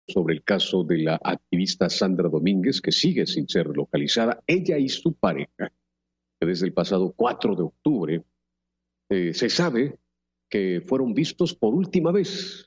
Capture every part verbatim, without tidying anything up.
sobre el caso de la activista Sandra Domínguez, que sigue sin ser localizada, ella y su pareja, que desde el pasado cuatro de octubre eh, se sabe que fueron vistos por última vez.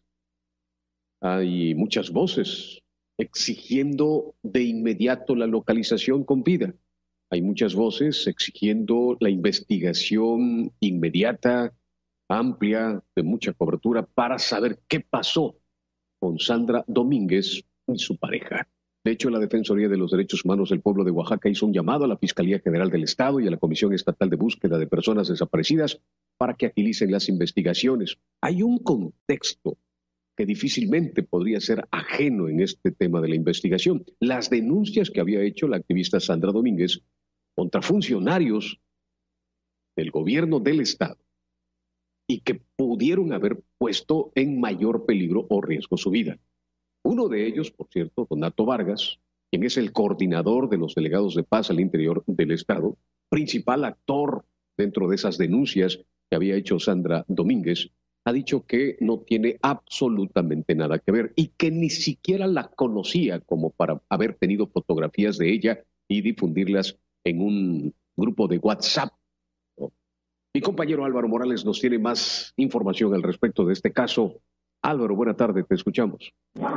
Hay muchas voces exigiendo de inmediato la localización con vida. Hay muchas voces exigiendo la investigación inmediata, amplia, de mucha cobertura, para saber qué pasó con Sandra Domínguez y su pareja. De hecho, la Defensoría de los Derechos Humanos del Pueblo de Oaxaca hizo un llamado a la Fiscalía General del Estado y a la Comisión Estatal de Búsqueda de Personas Desaparecidas para que agilicen las investigaciones. Hay un contexto que difícilmente podría ser ajeno en este tema de la investigación. Las denuncias que había hecho la activista Sandra Domínguez contra funcionarios del gobierno del Estado y que pudieron haber puesto en mayor peligro o riesgo su vida. Uno de ellos, por cierto, Donato Vargas, quien es el coordinador de los delegados de paz al interior del Estado, principal actor dentro de esas denuncias que había hecho Sandra Domínguez, ha dicho que no tiene absolutamente nada que ver y que ni siquiera la conocía como para haber tenido fotografías de ella y difundirlas en un grupo de WhatsApp. Mi compañero Álvaro Morales nos tiene más información al respecto de este caso. Álvaro, buena tarde, te escuchamos.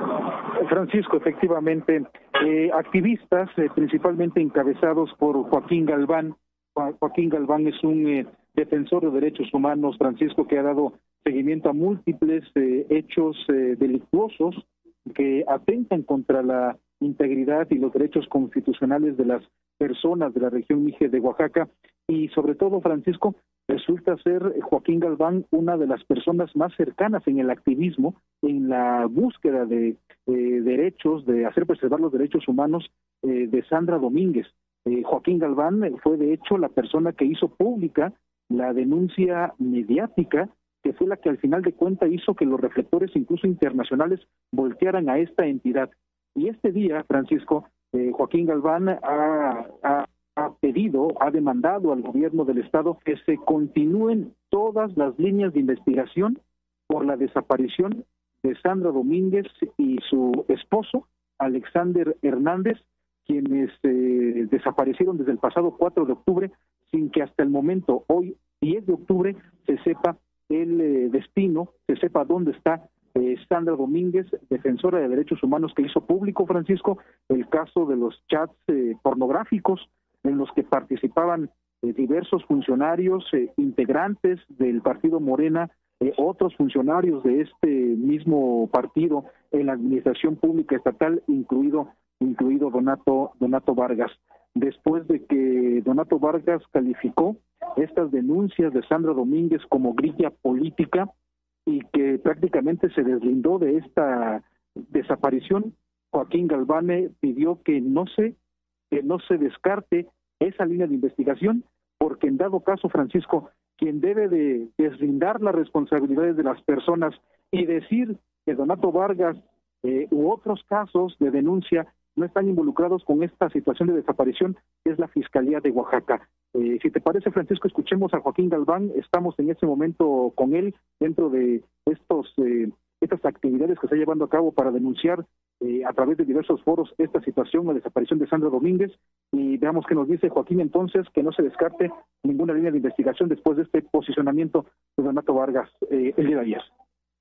Francisco, efectivamente, eh, activistas, eh, principalmente encabezados por Joaquín Galván. Joaquín Galván es un eh, defensor de derechos humanos, Francisco, que ha dado seguimiento a múltiples eh, hechos eh, delictuosos que atentan contra la integridad y los derechos constitucionales de las personas de la región Mije de Oaxaca. Y sobre todo, Francisco, resulta ser Joaquín Galván una de las personas más cercanas en el activismo, en la búsqueda de eh, derechos, de hacer preservar los derechos humanos eh, de Sandra Domínguez. Eh, Joaquín Galván fue, de hecho, la persona que hizo pública la denuncia mediática, que fue la que al final de cuentas hizo que los reflectores, incluso internacionales, voltearan a esta entidad. Y este día, Francisco, eh, Joaquín Galván ha, ha, ha pedido, ha demandado al gobierno del Estado que se continúen todas las líneas de investigación por la desaparición de Sandra Domínguez y su esposo, Alexander Hernández, quienes eh, desaparecieron desde el pasado cuatro de octubre, sin que hasta el momento, hoy diez de octubre, se sepa el eh, destino, se sepa dónde está eh, Sandra Domínguez, defensora de derechos humanos, que hizo público, Francisco, el caso de los chats eh, pornográficos en los que participaban eh, diversos funcionarios, eh, integrantes del partido Morena, eh, otros funcionarios de este mismo partido en la administración pública estatal, incluido incluido Donato, Donato Vargas. Después de que Donato Vargas calificó estas denuncias de Sandra Domínguez como grilla política y que prácticamente se deslindó de esta desaparición, Joaquín Galván pidió que no se, que no se descarte esa línea de investigación, porque en dado caso, Francisco, quien debe de deslindar las responsabilidades de las personas y decir que Donato Vargas eh, u otros casos de denuncia no están involucrados con esta situación de desaparición, es la Fiscalía de Oaxaca. Eh, si te parece, Francisco, escuchemos a Joaquín Galván. Estamos en este momento con él dentro de estos eh, estas actividades que se está llevando a cabo para denunciar eh, a través de diversos foros esta situación, la desaparición de Sandra Domínguez, y veamos qué nos dice Joaquín entonces, que no se descarte ninguna línea de investigación después de este posicionamiento de Donato Vargas eh, el día de ayer.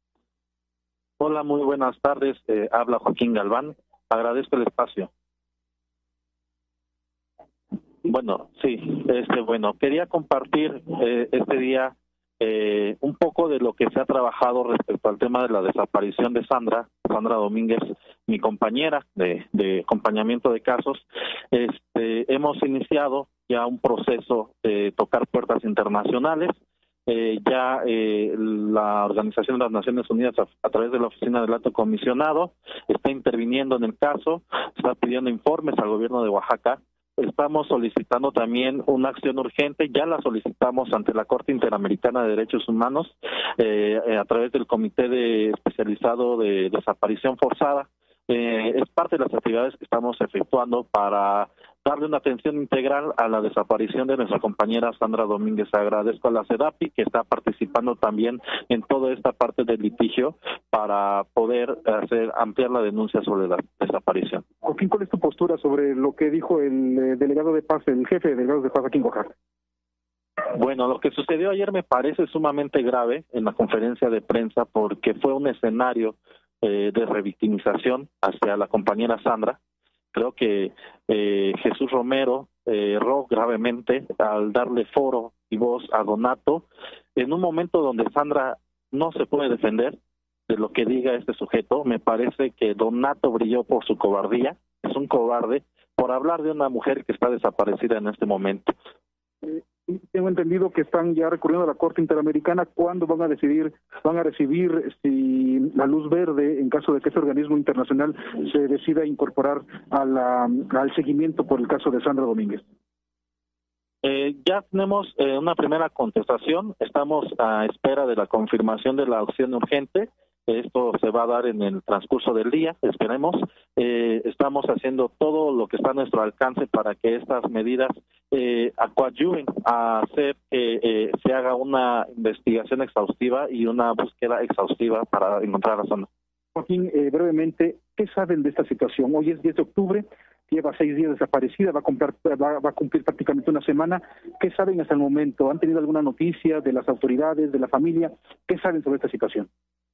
Hola, muy buenas tardes, eh, habla Joaquín Galván. Agradezco el espacio. Bueno, sí, este, bueno, quería compartir eh, este día eh, un poco de lo que se ha trabajado respecto al tema de la desaparición de Sandra, Sandra Domínguez, mi compañera de, de acompañamiento de casos. Este, hemos iniciado ya un proceso de tocar puertas internacionales. Eh, ya eh, la Organización de las Naciones Unidas, a, a través de la Oficina del Alto Comisionado, está interviniendo en el caso, está pidiendo informes al gobierno de Oaxaca. Estamos solicitando también una acción urgente, ya la solicitamos ante la Corte Interamericana de Derechos Humanos, eh, a través del Comité de Especializado de Desaparición Forzada. Eh, es parte de las actividades que estamos efectuando para darle una atención integral a la desaparición de nuestra compañera Sandra Domínguez. Agradezco a la SEDAPI que está participando también en toda esta parte del litigio para poder hacer ampliar la denuncia sobre la desaparición. Joaquín, ¿cuál es tu postura sobre lo que dijo el eh, delegado de paz, el jefe de delegados de paz aquí en Oaxaca? Bueno, lo que sucedió ayer me parece sumamente grave en la conferencia de prensa porque fue un escenario eh, de revictimización hacia la compañera Sandra. Creo que eh, Jesús Romero eh, erró gravemente al darle foro y voz a Donato en un momento donde Sandra no se puede defender de lo que diga este sujeto. Me parece que Donato brilló por su cobardía, es un cobarde por hablar de una mujer que está desaparecida en este momento. Eh, tengo entendido que están ya recurriendo a la Corte Interamericana. ¿Cuándo van a decidir, van a recibir si la luz verde en caso de que este organismo internacional se decida incorporar a la, al seguimiento por el caso de Sandra Domínguez? Eh, ya tenemos eh, una primera contestación, estamos a espera de la confirmación de la opción urgente. Esto se va a dar en el transcurso del día, esperemos. Eh, estamos haciendo todo lo que está a nuestro alcance para que estas medidas eh, coadyuven a hacer que eh, se haga una investigación exhaustiva y una búsqueda exhaustiva para encontrar a la zona. Joaquín, eh, brevemente, ¿qué saben de esta situación? Hoy es diez de octubre, lleva seis días desaparecida, va a, cumplir, va, va a cumplir prácticamente una semana. ¿Qué saben hasta el momento? ¿Han tenido alguna noticia de las autoridades, de la familia? ¿Qué saben sobre esta situación?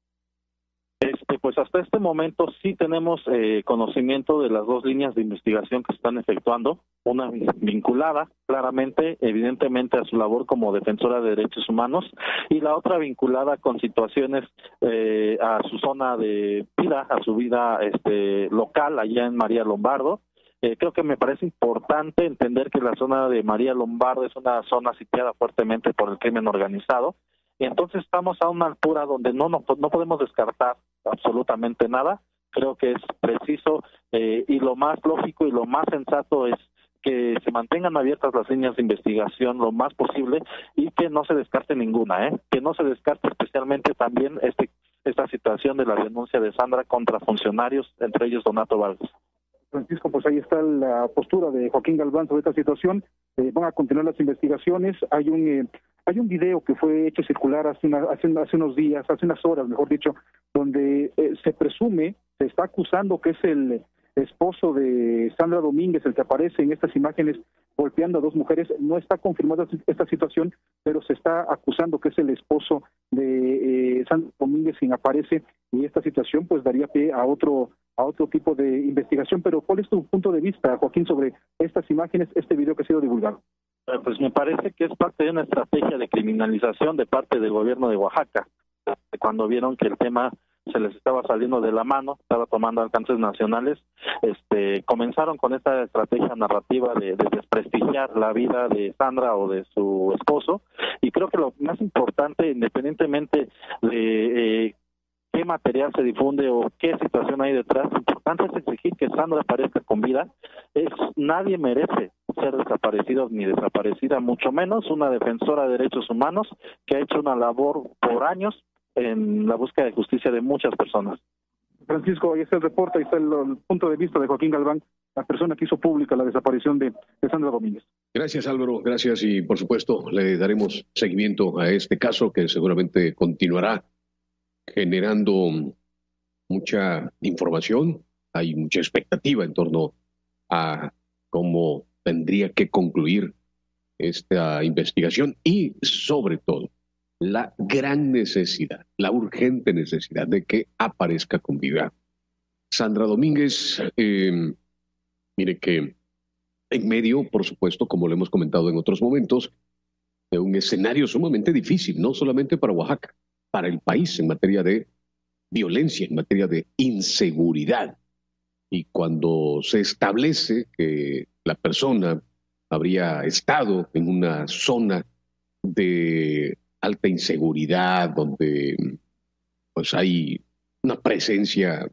Este, pues hasta este momento sí tenemos eh, conocimiento de las dos líneas de investigación que se están efectuando, una vinculada claramente, evidentemente, a su labor como defensora de derechos humanos y la otra vinculada con situaciones eh, a su zona de vida, a su vida este, local allá en María Lombardo. Eh, creo que me parece importante entender que la zona de María Lombardo es una zona sitiada fuertemente por el crimen organizado. Y entonces estamos a una altura donde no, no, no podemos descartar absolutamente nada. Creo que es preciso eh, y lo más lógico y lo más sensato es que se mantengan abiertas las líneas de investigación lo más posible y que no se descarte ninguna, ¿eh? que no se descarte especialmente también este esta situación de la denuncia de Sandra contra funcionarios, entre ellos Donato Vargas. Francisco, pues ahí está la postura de Joaquín Galván sobre esta situación. Eh, van a continuar las investigaciones. Hay un eh, hay un video que fue hecho circular hace, una, hace, hace unos días, hace unas horas, mejor dicho, donde eh, se presume, se está acusando que es el esposo de Sandra Domínguez el que aparece en estas imágenes golpeando a dos mujeres. No está confirmada esta situación, pero se está acusando que es el esposo de eh, Sandra Domínguez quien aparece, y esta situación pues daría pie a otro a otro tipo de investigación. Pero ¿cuál es tu punto de vista, Joaquín, sobre estas imágenes, este video que ha sido divulgado? Pues me parece que es parte de una estrategia de criminalización de parte del gobierno de Oaxaca. Cuando vieron que el tema se les estaba saliendo de la mano, estaba tomando alcances nacionales, este, comenzaron con esta estrategia narrativa de, de desprestigiar la vida de Sandra o de su esposo. Y creo que lo más importante, independientemente de eh, qué material se difunde o qué situación hay detrás, lo importante es exigir que Sandra aparezca con vida. Es, nadie merece ser desaparecido ni desaparecida, mucho menos una defensora de derechos humanos que ha hecho una labor por años en la búsqueda de justicia de muchas personas. Francisco, ahí está el reporte, ahí está el, el punto de vista de Joaquín Galván, la persona que hizo pública la desaparición de, de Sandra Domínguez. Gracias, Álvaro, gracias, y por supuesto le daremos seguimiento a este caso que seguramente continuará generando mucha información. Hay mucha expectativa en torno a cómo tendría que concluir esta investigación y, sobre todo, la gran necesidad, la urgente necesidad de que aparezca con vida Sandra Domínguez. Eh, mire que en medio, por supuesto, como lo hemos comentado en otros momentos, de un escenario sumamente difícil, no solamente para Oaxaca, para el país en materia de violencia, en materia de inseguridad. Y cuando se establece que la persona habría estado en una zona de alta inseguridad, donde pues hay una presencia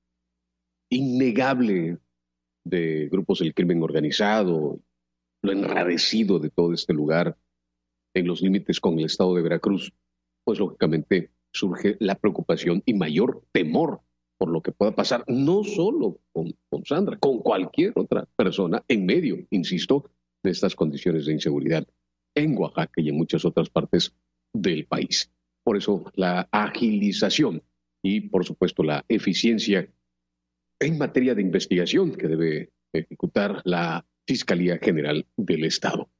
innegable de grupos del crimen organizado, lo enrarecido de todo este lugar en los límites con el estado de Veracruz, pues lógicamente surge la preocupación y mayor temor por lo que pueda pasar, no solo con, con Sandra, con cualquier otra persona en medio, insisto, de estas condiciones de inseguridad en Oaxaca y en muchas otras partes del país. Por eso la agilización y, por supuesto, la eficiencia en materia de investigación que debe ejecutar la Fiscalía General del Estado.